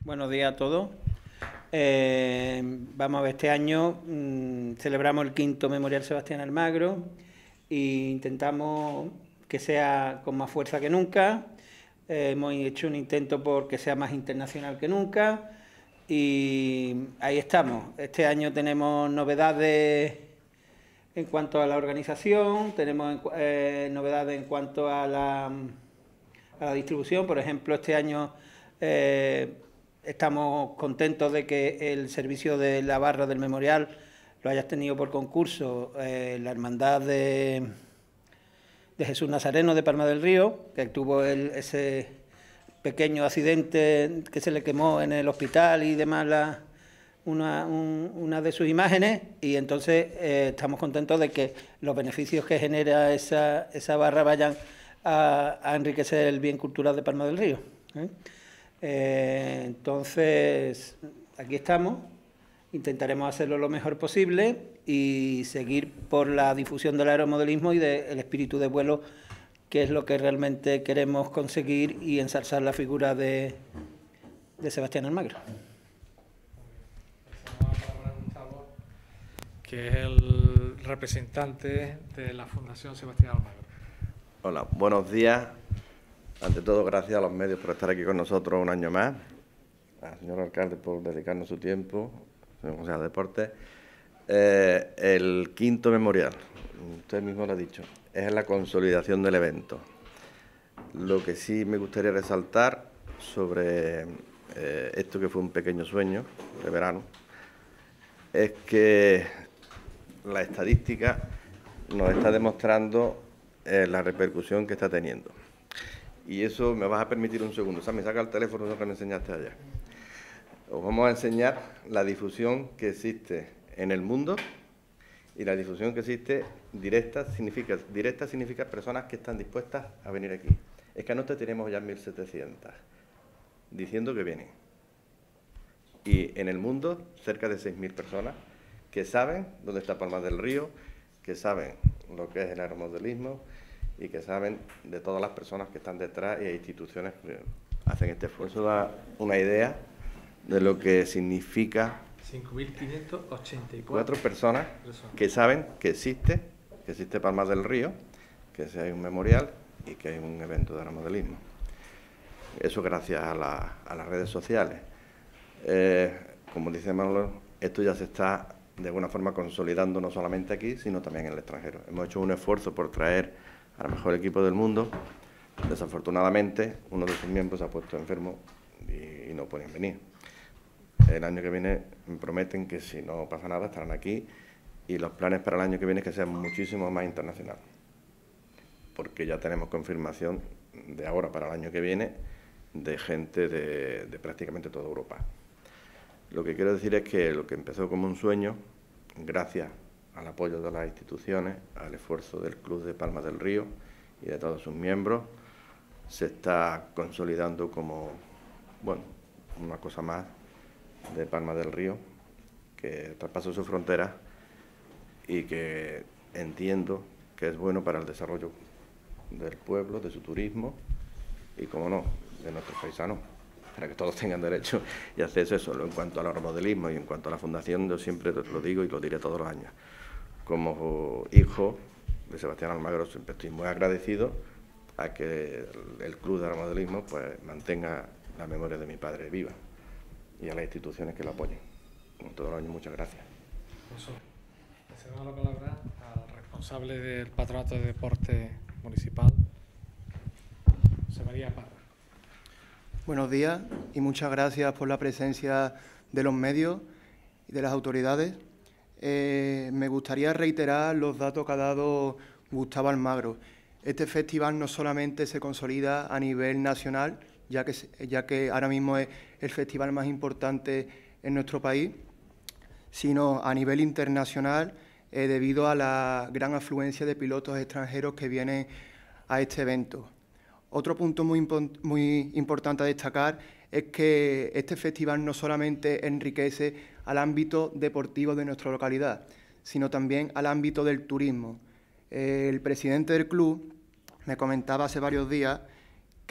Buenos días a todos. Vamos a ver, este año celebramos el quinto Memorial Sebastián Almagro e intentamos que sea con más fuerza que nunca. Hemos hecho un intento por que sea más internacional que nunca y ahí estamos. Este año tenemos novedades en cuanto a la organización, tenemos novedades en cuanto a la distribución. Por ejemplo, este año estamos contentos de que el servicio de la barra del memorial lo hayas tenido por concurso la Hermandad de Jesús Nazareno de Palma del Río, que tuvo ese pequeño accidente que se le quemó en el hospital y demás una de sus imágenes, y entonces estamos contentos de que los beneficios que genera esa barra vayan a enriquecer el bien cultural de Palma del Río. Entonces, aquí estamos, intentaremos hacerlo lo mejor posible y seguir por la difusión del aeromodelismo y del espíritu de vuelo, que es lo que realmente queremos conseguir, y ensalzar la figura de Sebastián Almagro. Que es el representante de la Fundación Sebastián Almagro. Hola, buenos días. Ante todo, gracias a los medios por estar aquí con nosotros un año más, al señor alcalde por dedicarnos su tiempo, señor Consejo de Deportes. El quinto memorial, usted mismo lo ha dicho, es la consolidación del evento. Lo que sí me gustaría resaltar sobre esto, que fue un pequeño sueño de verano, es que la estadística nos está demostrando la repercusión que está teniendo. Y eso me vas a permitir un segundo. Sammy, saca el teléfono que me enseñaste ayer. Os vamos a enseñar la difusión que existe en el mundo, y la difusión que existe directa significa personas que están dispuestas a venir aquí. Es que anoche tenemos ya 1.700 diciendo que vienen. Y en el mundo cerca de 6.000 personas que saben dónde está Palma del Río, que saben lo que es el aeromodelismo y que saben de todas las personas que están detrás y hay instituciones que hacen este esfuerzo. Da una idea de lo que significa 5.584 personas que saben que existe Palma del Río, que hay un memorial y que hay un evento de aeromodelismo. Eso gracias a las redes sociales. Como dice Manolo, esto ya se está de alguna forma consolidando no solamente aquí, sino también en el extranjero. Hemos hecho un esfuerzo por traer al mejor equipo del mundo. Desafortunadamente, uno de sus miembros se ha puesto enfermo y no pueden venir. El año que viene me prometen que si no pasa nada estarán aquí, y los planes para el año que viene es que sea muchísimo más internacional, porque ya tenemos confirmación de ahora para el año que viene de gente de prácticamente toda Europa. Lo que quiero decir es que lo que empezó como un sueño, gracias al apoyo de las instituciones, al esfuerzo del Club de Palma del Río y de todos sus miembros, se está consolidando como, bueno, una cosa más de Palma del Río, que traspasó sus fronteras y que entiendo que es bueno para el desarrollo del pueblo, de su turismo y, como no, de nuestros paisanos, para que todos tengan derecho y acceso a eso. En cuanto al aeromodelismo y en cuanto a la fundación, yo siempre lo digo y lo diré todos los años. Como hijo de Sebastián Almagro, siempre estoy muy agradecido a que el Club de Aeromodelismo pues mantenga la memoria de mi padre viva, y a las instituciones que lo apoyen. Como todos los años, muchas gracias. Le cedo la palabra al responsable del Patronato de Deporte Municipal, José María Parra. Buenos días y muchas gracias por la presencia de los medios y de las autoridades. Me gustaría reiterar los datos que ha dado Gustavo Almagro. Este festival no solamente se consolida a nivel nacional, ya que ahora mismo es el festival más importante en nuestro país, sino a nivel internacional, debido a la gran afluencia de pilotos extranjeros que vienen a este evento. Otro punto muy importante a destacar es que este festival no solamente enriquece al ámbito deportivo de nuestra localidad, sino también al ámbito del turismo. El presidente del club me comentaba hace varios días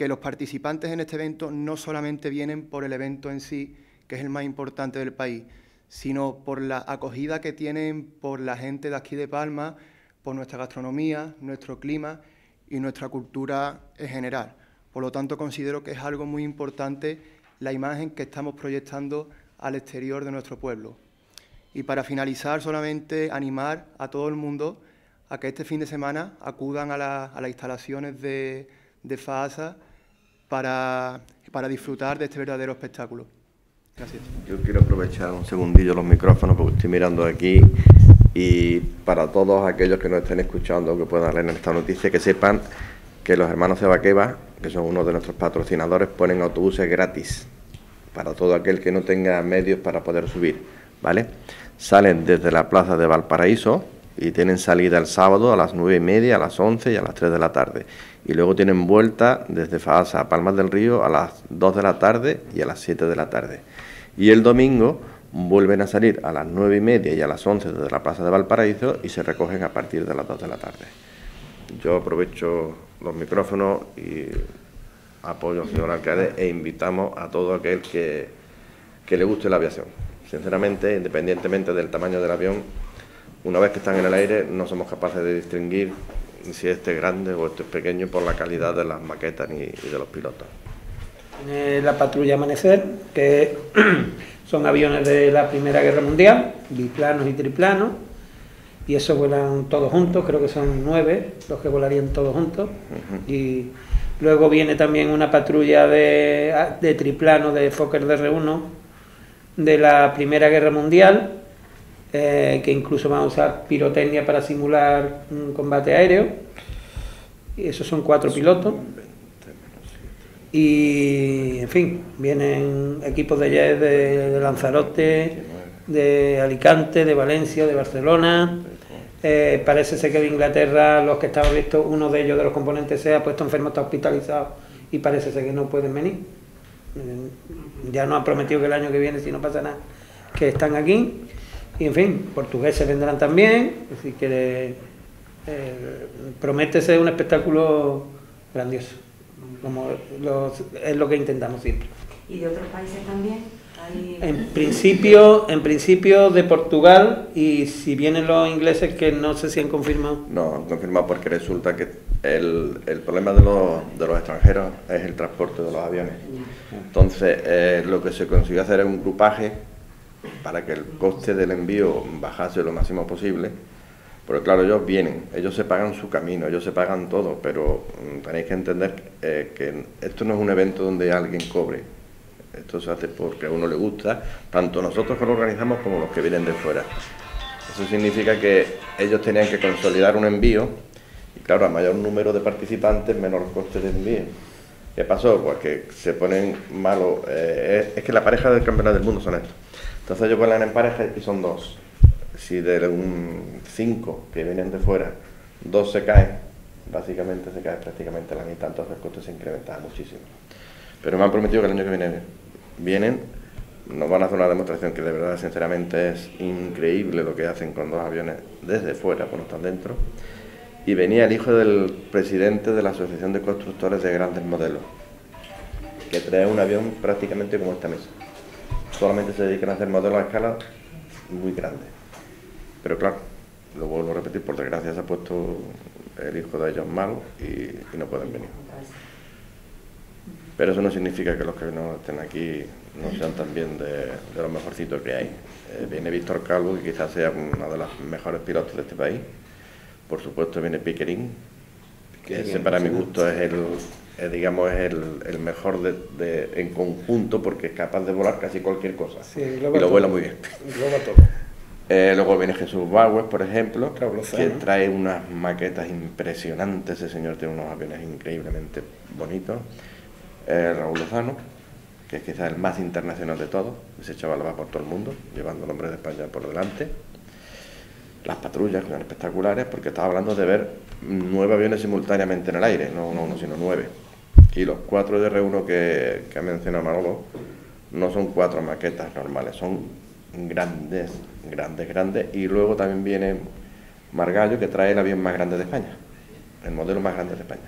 que los participantes en este evento no solamente vienen por el evento en sí, que es el más importante del país, sino por la acogida que tienen por la gente de aquí de Palma, por nuestra gastronomía, nuestro clima y nuestra cultura en general. Por lo tanto, considero que es algo muy importante la imagen que estamos proyectando al exterior de nuestro pueblo. Y para finalizar, solamente animar a todo el mundo a que este fin de semana acudan a las instalaciones de FAASA para disfrutar de este verdadero espectáculo. Gracias. Yo quiero aprovechar un segundillo los micrófonos porque estoy mirando aquí y para todos aquellos que nos estén escuchando, que puedan leer esta noticia, que sepan que los hermanos Cebaqueva, que son uno de nuestros patrocinadores, ponen autobuses gratis para todo aquel que no tenga medios para poder subir, ¿vale? Salen desde la plaza de Valparaíso y tienen salida el sábado a las 9:30, a las 11 y a las 3 de la tarde. Y luego tienen vuelta desde FAASA a Palmas del Río a las 2 de la tarde y a las 7 de la tarde. Y el domingo vuelven a salir a las 9:30 y a las 11 desde la plaza de Valparaíso y se recogen a partir de las 2 de la tarde. Yo aprovecho los micrófonos y apoyo al señor alcalde e invitamos a todo aquel que le guste la aviación. Sinceramente, independientemente del tamaño del avión, una vez que están en el aire no somos capaces de distinguir si este es grande o este es pequeño por la calidad de las maquetas y de los pilotos. La patrulla Amanecer, que son aviones de la Primera Guerra Mundial, biplanos y triplanos, y esos vuelan todos juntos, creo que son 9 los que volarían todos juntos. Y luego viene también una patrulla de triplano de Fokker DR-1 de la Primera Guerra Mundial, que incluso van a usar pirotecnia para simular un combate aéreo. Y esos son 4 pilotos. Y, en fin, vienen equipos de jet de Lanzarote, de Alicante, de Valencia, de Barcelona. Parece ser que de Inglaterra, los que estaban listos, uno de ellos, de los componentes, se ha puesto enfermo, está hospitalizado y parece ser que no pueden venir. Ya nos han prometido que el año que viene, si no pasa nada, que están aquí. Y, en fin, portugueses vendrán también. Así que promete ser un espectáculo grandioso. Es lo que intentamos siempre. ¿Y de otros países también? En principio de Portugal, y si vienen los ingleses, que no sé si han confirmado. No, han confirmado porque resulta que el problema de los extranjeros es el transporte de los aviones. Entonces, lo que se consiguió hacer es un grupaje para que el coste del envío bajase lo máximo posible. Porque claro, ellos vienen, ellos se pagan su camino, ellos se pagan todo, pero tenéis que entender que esto no es un evento donde alguien cobre. Esto se hace porque a uno le gusta, tanto nosotros que lo organizamos como los que vienen de fuera. Eso significa que ellos tenían que consolidar un envío y claro, a mayor número de participantes, menor coste de envío. ¿Qué pasó? Pues que se ponen malos. Es que la pareja del campeonato del mundo son estos. Entonces ellos vuelan en pareja y son 2. Si de un 5 que vienen de fuera, 2 se caen, básicamente se cae prácticamente la mitad, entonces el coste se incrementa muchísimo. Pero me han prometido que el año que vienen, nos van a hacer una demostración que de verdad, sinceramente, es increíble lo que hacen con 2 aviones desde fuera, cuando están dentro. Y venía el hijo del presidente de la Asociación de Constructores de Grandes Modelos, que trae un avión prácticamente como esta mesa. Solamente se dedican a hacer modelos a escala muy grandes. Pero claro, lo vuelvo a repetir, por desgracia se ha puesto el hijo de ellos malo y no pueden venir. Pero eso no significa que los que no estén aquí no sean también de los mejorcitos que hay. Viene Víctor Calvo, que quizás sea uno de los mejores pilotos de este país. Por supuesto viene Piquerín, que ese para mi gusto es el mejor en conjunto, porque es capaz de volar casi cualquier cosa. Sí, y lo vuela muy bien. Luego viene Jesús Bauer, por ejemplo, que trae unas maquetas impresionantes. Ese señor tiene unos aviones increíblemente bonitos. Raúl Lozano, que es quizás el más internacional de todos. Ese chaval va por todo el mundo, llevando el nombre de España por delante. Las patrullas, que son espectaculares, porque estaba hablando de ver 9 aviones simultáneamente en el aire, no uno, sino 9. Y los 4 de R1 que ha mencionado Manolo no son 4 maquetas normales, son grandes. Y luego también viene Margallo, que trae el avión más grande de España, el modelo más grande de España.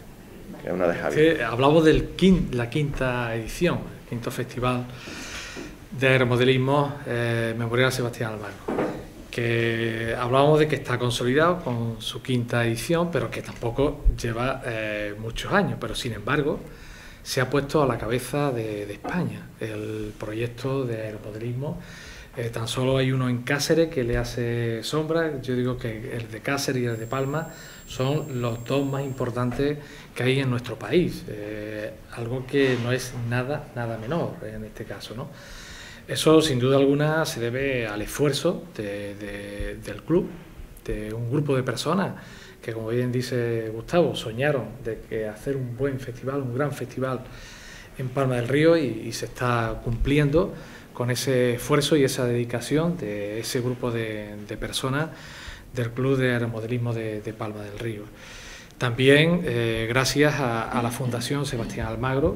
Es una de Javier. Hablamos de la quinta edición, el quinto festival de aeromodelismo Memorial Sebastián Almagro, que hablábamos de que está consolidado con su quinta edición, pero que tampoco lleva muchos años, pero sin embargo se ha puesto a la cabeza de España el proyecto de aeromodelismo. Tan solo hay uno en Cáceres que le hace sombra. Yo digo que el de Cáceres y el de Palma son los dos más importantes que hay en nuestro país, algo que no es nada menor en este caso, ¿no? Eso sin duda alguna se debe al esfuerzo del club, de un grupo de personas que, como bien dice Gustavo, soñaron de que hacer un buen festival, un gran festival en Palma del Río, y se está cumpliendo con ese esfuerzo y esa dedicación de ese grupo de personas del Club de Aeromodelismo de Palma del Río. También gracias a la Fundación Sebastián Almagro,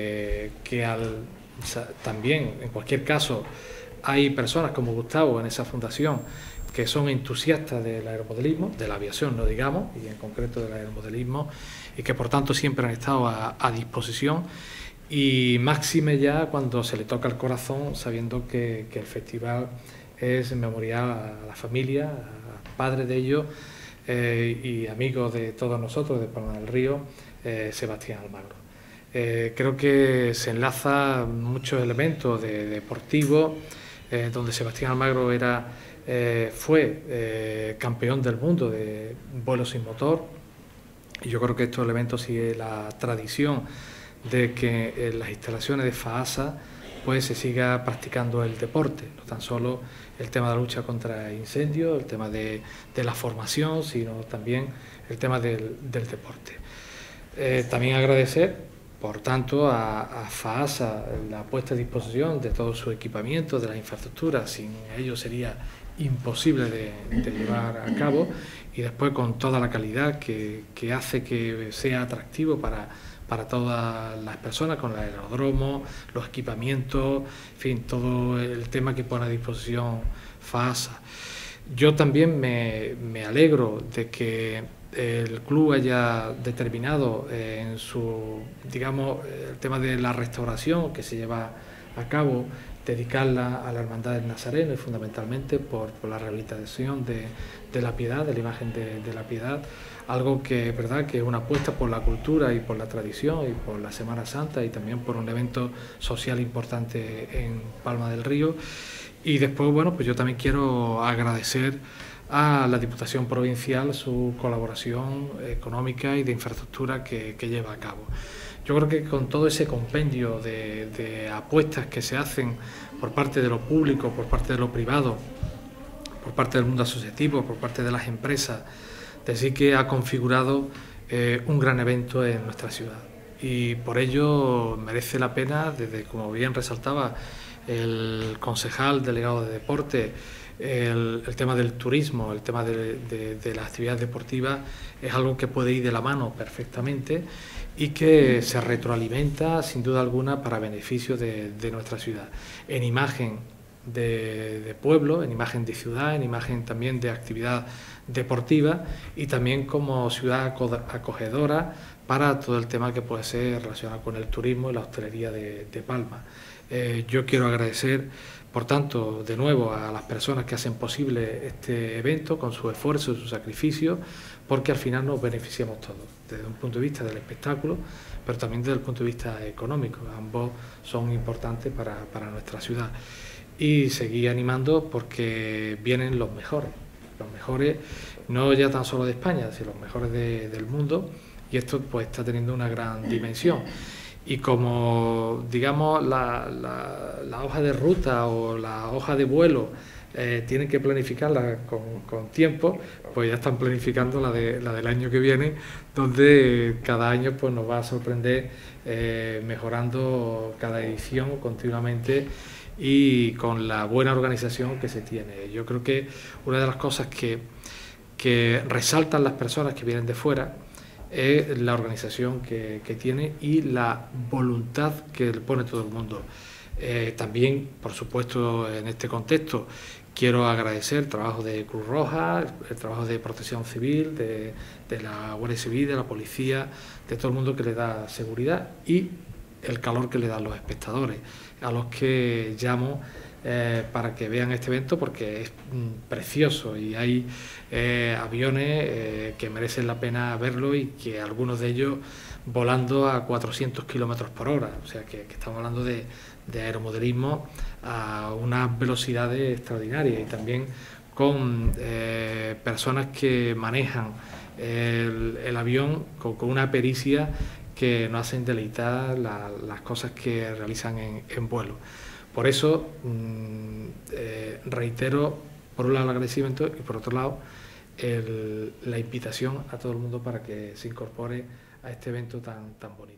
también, en cualquier caso, hay personas como Gustavo en esa fundación que son entusiastas del aeromodelismo, de la aviación no digamos, y en concreto del aeromodelismo, y que por tanto siempre han estado a disposición, y máxime ya cuando se le toca el corazón, sabiendo que el festival es memorial a la familia, a padres de ellos y amigos de todos nosotros de Palma del Río, Sebastián Almagro. Creo que se enlaza muchos elementos deportivos, donde Sebastián Almagro fue campeón del mundo de vuelo sin motor, y yo creo que estos elementos sigue la tradición de que en las instalaciones de FAASA pues se siga practicando el deporte, no tan solo el tema de la lucha contra incendios, el tema de la formación, sino también el tema del deporte. También agradecer, por tanto, a FAASA la puesta a disposición de todo su equipamiento, de las infraestructuras. Sin ello sería imposible de llevar a cabo, y después con toda la calidad que hace que sea atractivo para todas las personas, con el aeródromo, los equipamientos, en fin, todo el tema que pone a disposición FAASA. Yo también me alegro de que el club haya determinado en su, digamos, el tema de la restauración que se lleva a cabo, dedicarla a la Hermandad del Nazareno, y fundamentalmente por la rehabilitación de la Piedad, de la imagen de la Piedad, algo que es verdad que es una apuesta por la cultura y por la tradición y por la Semana Santa, y también por un evento social importante en Palma del Río. Y después, bueno, pues yo también quiero agradecer a la Diputación Provincial su colaboración económica y de infraestructura que lleva a cabo. Yo creo que con todo ese compendio de apuestas que se hacen por parte de lo público, por parte de lo privado, por parte del mundo asociativo, por parte de las empresas, sí que ha configurado un gran evento en nuestra ciudad. Y por ello merece la pena, desde, como bien resaltaba el concejal delegado de deporte, el tema del turismo, el tema de la actividad deportiva, es algo que puede ir de la mano perfectamente y que se retroalimenta sin duda alguna para beneficio de nuestra ciudad, en imagen de pueblo, en imagen de ciudad, en imagen también de actividad deportiva, y también como ciudad acogedora para todo el tema que puede ser relacionado con el turismo y la hostelería de Palma. Yo quiero agradecer, por tanto, de nuevo a las personas que hacen posible este evento con su esfuerzo y su sacrificio, porque al final nos beneficiamos todos, desde un punto de vista del espectáculo, pero también desde el punto de vista económico. Ambos son importantes para nuestra ciudad. Y seguir animando porque vienen los mejores no ya tan solo de España, sino los mejores del mundo, y esto pues está teniendo una gran dimensión. Y como, digamos, la hoja de ruta o la hoja de vuelo tienen que planificarla con tiempo, pues ya están planificando la del año que viene, donde cada año pues nos va a sorprender mejorando cada edición continuamente y con la buena organización que se tiene. Yo creo que una de las cosas que resaltan las personas que vienen de fuera es la organización que tiene y la voluntad que le pone todo el mundo. También, por supuesto, en este contexto, quiero agradecer el trabajo de Cruz Roja, el trabajo de Protección Civil, de la Guardia Civil, de la Policía, de todo el mundo que le da seguridad y el calor que le dan los espectadores, a los que llamo para que vean este evento porque es precioso y hay aviones que merecen la pena verlo y que algunos de ellos volando a 400 kilómetros por hora, o sea que estamos hablando de aeromodelismo a unas velocidades extraordinarias y también con personas que manejan el avión con una pericia que nos hacen deleitar las cosas que realizan en vuelo. Por eso reitero, por un lado, el agradecimiento y por otro lado la invitación a todo el mundo para que se incorpore a este evento tan bonito.